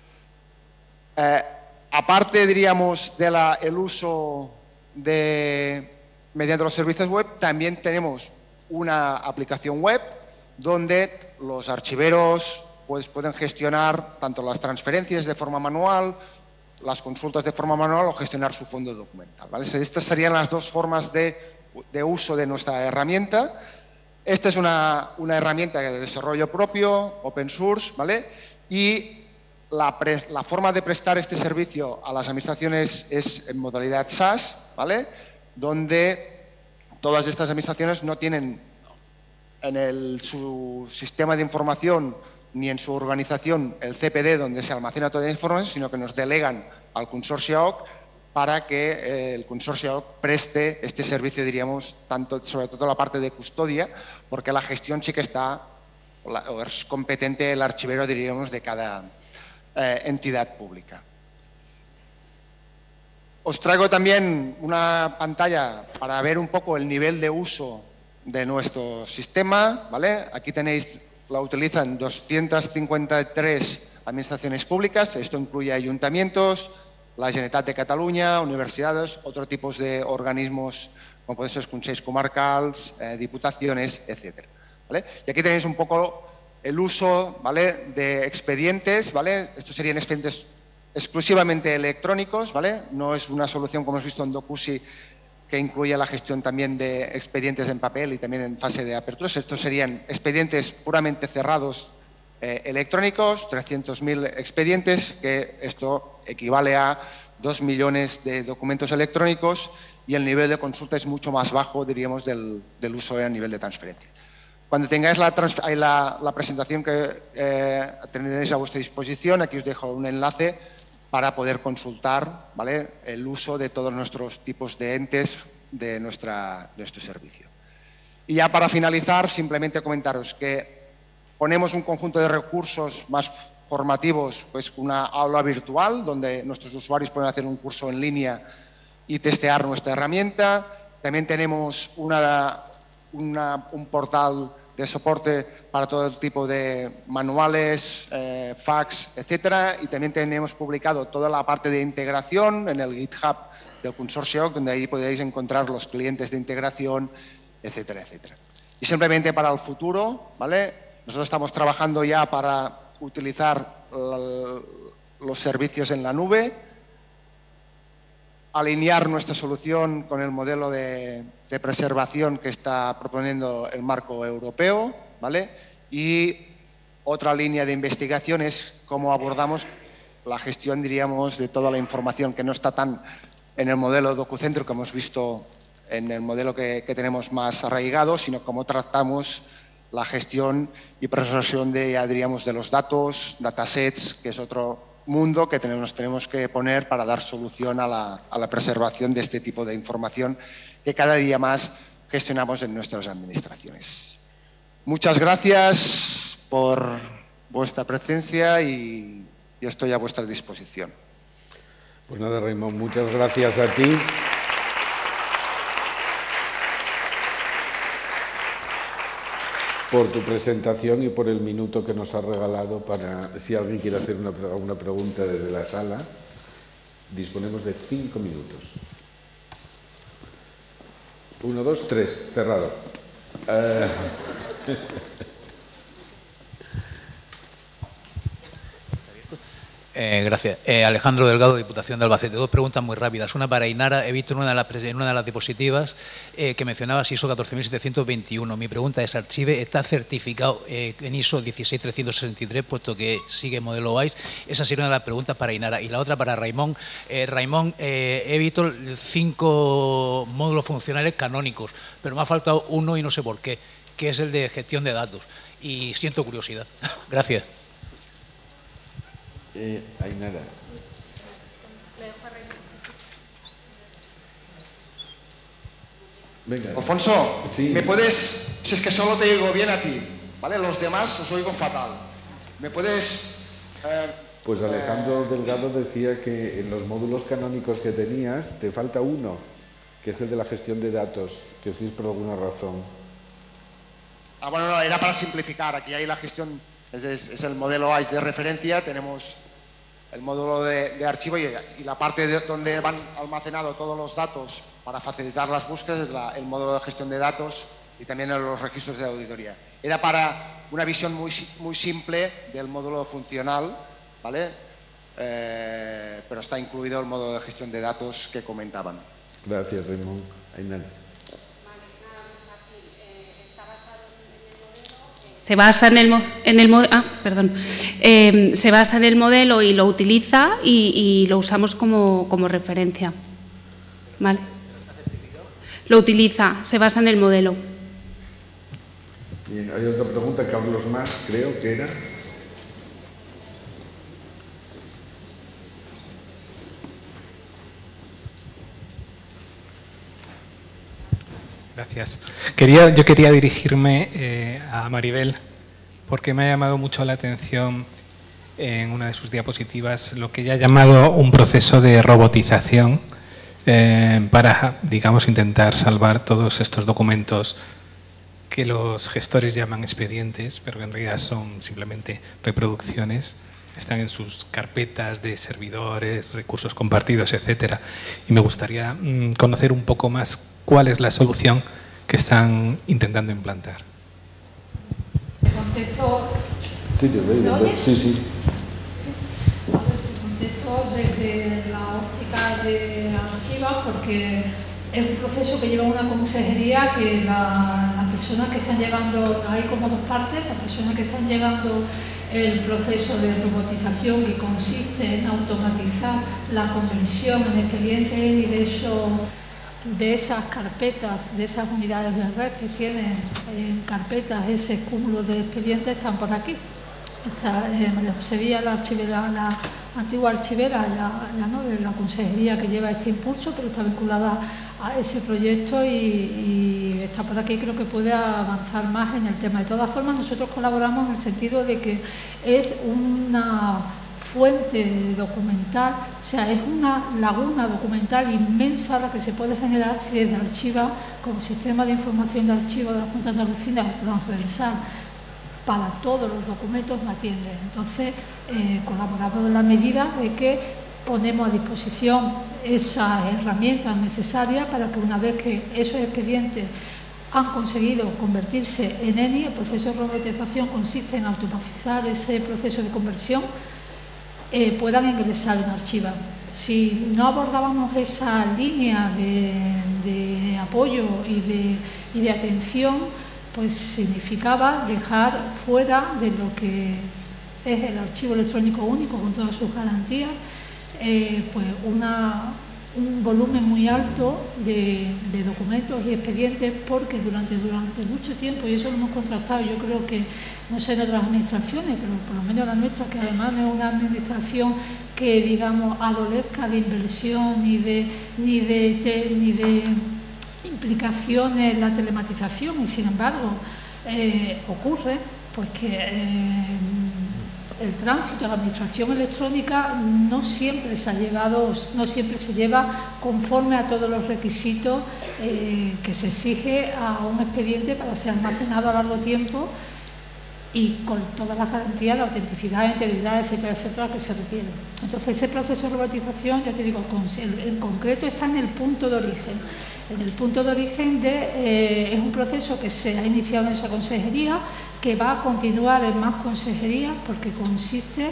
Aparte, diríamos, del uso mediante los servicios web, también tenemos una aplicación web donde los archiveros pues, pueden gestionar tanto las transferencias de forma manual, las consultas de forma manual o gestionar su fondo documental, ¿vale? Estas serían las dos formas de uso de nuestra herramienta. Esta es una herramienta de desarrollo propio, open source, ¿vale? Y la forma de prestar este servicio a las administraciones es en modalidad SaaS, ¿vale? Donde todas estas administraciones no tienen en su sistema de información ni en su organización el CPD donde se almacena toda la información, sino que nos delegan al consorcio OC para que el consorcio OC preste este servicio, diríamos, sobre todo la parte de custodia, porque la gestión sí que está, o es competente el archivero, diríamos, de cada entidad pública. Os traigo también una pantalla para ver un poco el nivel de uso de nuestro sistema, ¿vale? Aquí tenéis, la utilizan 253 administraciones públicas, esto incluye ayuntamientos, la Generalitat de Cataluña, universidades, otros tipos de organismos, como pueden ser consells comarcals, diputaciones, etc. ¿Vale? Y aquí tenéis un poco el uso, ¿vale?, de expedientes, ¿vale? Estos serían expedientes exclusivamente electrónicos, ¿vale? No es una solución, como hemos visto en Docusi, que incluye la gestión también de expedientes en papel y también en fase de apertura. Estos serían expedientes puramente cerrados electrónicos, 300.000 expedientes, que esto equivale a 2 millones de documentos electrónicos y el nivel de consulta es mucho más bajo, diríamos, del uso a nivel de transferencia. Cuando tengáis la presentación que tendréis a vuestra disposición, aquí os dejo un enlace para poder consultar, ¿vale?, el uso de todos nuestros tipos de entes de nuestro servicio. Y ya para finalizar, simplemente comentaros que ponemos un conjunto de recursos más formativos, pues una aula virtual donde nuestros usuarios pueden hacer un curso en línea y testear nuestra herramienta. También tenemos un portal de soporte para todo tipo de manuales, fax, etcétera, y también tenemos publicado toda la parte de integración en el GitHub del consorcio, donde ahí podéis encontrar los clientes de integración, etcétera, etcétera. Y simplemente para el futuro, ¿vale?, nosotros estamos trabajando ya para utilizar los servicios en la nube, alinear nuestra solución con el modelo de preservación que está proponiendo el marco europeo, ¿vale? Y otra línea de investigación es cómo abordamos la gestión, diríamos, de toda la información que no está tan en el modelo DocuCentro que hemos visto en el modelo que tenemos más arraigado, sino cómo tratamos la gestión y preservación de, ya diríamos, de los datos, datasets, que es otro mundo que tenemos que poner para dar solución a la preservación de este tipo de información que cada día más gestionamos en nuestras administraciones. Muchas gracias por vuestra presencia y estoy a vuestra disposición.
Pues nada, Raimon, muchas gracias a ti. por tu presentación y por el minuto que nos has regalado para, si alguien quiere hacer alguna pregunta desde la sala, disponemos de 5 minutos. 1, 2, 3, cerrado.
Gracias. Alejandro Delgado, Diputación de Albacete. 2 preguntas muy rápidas. Una para Ainara. He visto en una de las diapositivas que mencionabas ISO 14721. Mi pregunta es, ¿Archive está certificado en ISO 16363, puesto que sigue modelo OAIS? Esa sería una de las preguntas para Ainara. Y la otra para Raimón. Raimón, he visto 5 módulos funcionales canónicos, pero me ha faltado uno y no sé por qué, que es el de gestión de datos. Y siento curiosidad. Gracias.
Ainara. Venga.
Alfonso,
sí.
¿me puedes, si es que solo te oigo bien a ti, ¿vale? Los demás os oigo fatal. ¿Me puedes...?
Pues Alejandro Delgado decía que en los módulos canónicos que tenías te falta uno, que es el de la gestión de datos, que sí es por alguna razón.
Bueno, no, era para simplificar. Aquí hay la gestión, es el modelo AIS de referencia, tenemos el módulo de archivo y la parte donde van almacenados todos los datos para facilitar las búsquedas es el módulo de gestión de datos y también los registros de auditoría. Era para una visión muy simple del módulo funcional, ¿vale? Pero está incluido el módulo de gestión de datos que comentaban.
Gracias, Raimón. Ainara.
Se basa en el modelo y lo utiliza y lo usamos como referencia. ¿Vale? Lo utiliza, se basa en el modelo.
Bien, hay otra pregunta, Carlos Más, creo que era.
Gracias. Yo quería dirigirme a Maribel, porque me ha llamado mucho la atención en una de sus diapositivas lo que ella ha llamado un proceso de robotización para, digamos, intentar salvar todos estos documentos que los gestores llaman expedientes, pero que en realidad son simplemente reproducciones. Están en sus carpetas de servidores, recursos compartidos, etcétera. Y me gustaría conocer un poco más cuál es la solución que están intentando implantar.
Contesto.
Sí.
Contesto desde la óptica de Archiva, porque es un proceso que lleva una consejería que las personas que están llevando, hay como 2 partes, las personas que están llevando el proceso de robotización, que consiste en automatizar la conversión en expedientes y de esas carpetas, de esas unidades de red que tienen en carpetas ese cúmulo de expedientes, están por aquí. Está María José Villa, la antigua archivera, ¿no?, de la consejería que lleva este impulso, pero está vinculada a ese proyecto y está por aquí. Creo que puede avanzar más en el tema. De todas formas, nosotros colaboramos en el sentido de que es una fuente documental, o sea, es una laguna documental inmensa la que se puede generar si desde Archiva, como sistema de información de archivo de la Junta de Andalucía transversal para todos los documentos, me atiende. Entonces, colaboramos en la medida de que ponemos a disposición esas herramientas necesarias para que una vez que esos expedientes han conseguido convertirse en ENI, el proceso de robotización consiste en automatizar ese proceso de conversión, puedan ingresar en Archiva. Si no abordábamos esa línea de apoyo y de atención, pues significaba dejar fuera de lo que es el archivo electrónico único con todas sus garantías, pues un volumen muy alto de documentos y expedientes, porque durante mucho tiempo, y eso lo hemos contrastado, yo creo que, no sé en otras administraciones, pero por lo menos la nuestra, que además no es una administración que, digamos, adolezca de inversión ni de implicaciones en la telematización, y sin embargo ocurre pues que el tránsito a la administración electrónica no siempre se lleva conforme a todos los requisitos que se exige a un expediente para ser almacenado a largo tiempo y con todas las garantías de autenticidad, integridad, etcétera, etcétera, que se requieren. Entonces, ese proceso de robotización, ya te digo, en concreto está en el punto de origen. En el punto de origen es un proceso que se ha iniciado en esa consejería, que va a continuar en más consejerías, porque consiste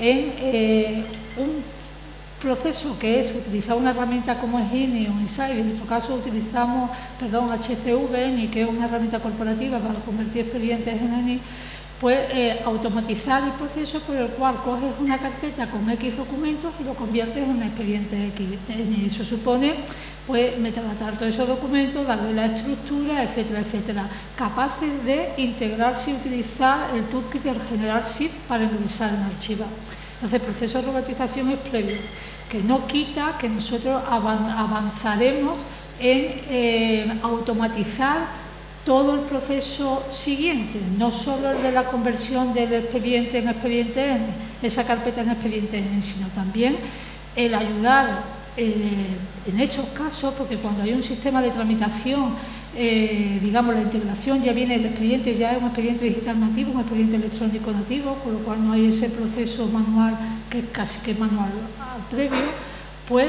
en un proceso que es utilizar una herramienta como es INI o INSAI, en nuestro caso utilizamos, HCV, que es una herramienta corporativa para convertir expedientes en ENI, pues automatizar el proceso por el cual coges una carpeta con X documentos y lo conviertes en un expediente X. Y eso supone pues metadatar todos esos documentos, darle la estructura, etcétera, etcétera, capaces de integrarse y utilizar el toolkit del general SIP para ingresar en archivo. Entonces, el proceso de robotización es previo, que no quita que nosotros avanzaremos en automatizar todo el proceso siguiente, no solo el de la conversión del expediente en expediente N, esa carpeta en expediente N, sino también el ayudar en esos casos, porque cuando hay un sistema de tramitación, digamos, la integración ya viene, el expediente ya es un expediente digital nativo, un expediente electrónico nativo, con lo cual no hay ese proceso manual que es casi que manual previo, pues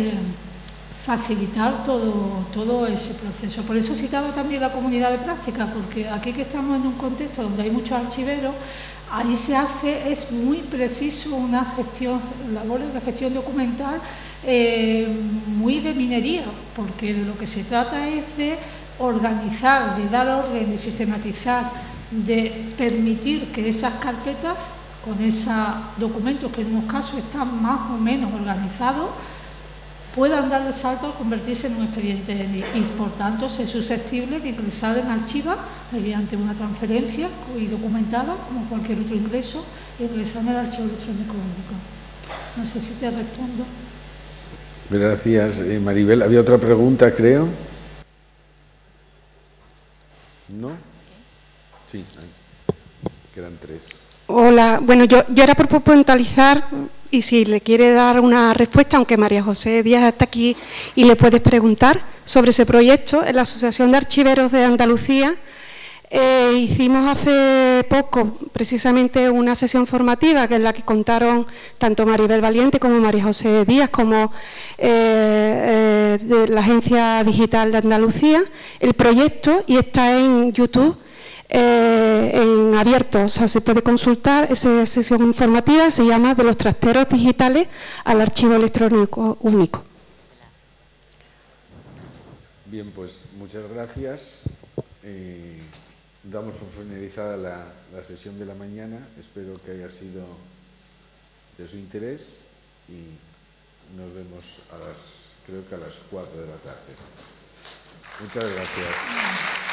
facilitar todo ese proceso. Por eso citaba también la comunidad de práctica, porque aquí que estamos en un contexto donde hay muchos archiveros, ahí es muy preciso una gestión, labores de gestión documental muy de minería, porque de lo que se trata es de organizar, de dar orden, de sistematizar, de permitir que esas carpetas, con esos documentos que en unos casos están más o menos organizados, puedan dar el salto al convertirse en un expediente y, por tanto, ser susceptible de ingresar en archivo mediante una transferencia y documentada, como cualquier otro ingreso, e ingresar en el archivo electrónico único. No sé si te respondo.
Gracias, Maribel. Había otra pregunta, creo. ¿No? Sí, quedan 3.
Hola, bueno, yo era por puntualizar, y si le quiere dar una respuesta, aunque María José Díaz está aquí y le puedes preguntar sobre ese proyecto. En la Asociación de Archiveros de Andalucía hicimos hace poco precisamente una sesión formativa que en la que contaron tanto Maribel Valiente como María José Díaz como de la Agencia Digital de Andalucía, el proyecto, y está en YouTube en abierto, o sea, se puede consultar esa sesión informativa, se llama De los trasteros digitales al archivo electrónico único.
Bien, pues muchas gracias. Damos por finalizada la sesión de la mañana. Espero que haya sido de su interés y nos vemos creo que a las 4 de la tarde. Muchas gracias.